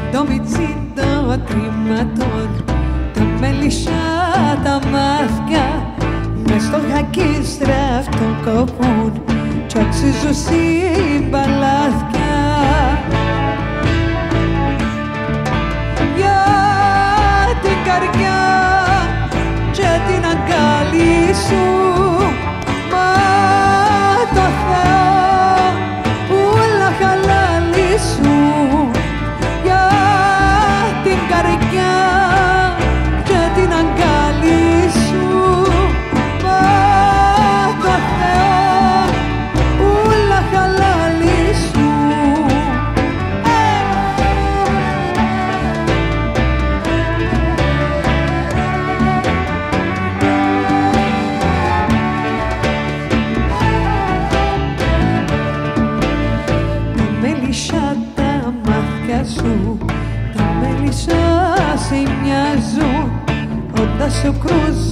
το μιτσίτο τρίματον, τα μέλισσα τα μάθια, μες στο χακί στρέφτον κοπούν κι αξίζουν συμπαλάθια. Για την καρδιά και την αγκάλι σου, μα το Θεό ούλα χαλάλι σου. Για την καρδιά και την αγκάλι σου, μα το Θεό ούλα χαλάλι σου. Τα μάτια σου, τα μέλισσα σε μοιάζουν, όταν σου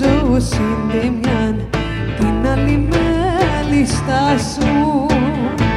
κρούζουν την άλλη μέλισσα σου.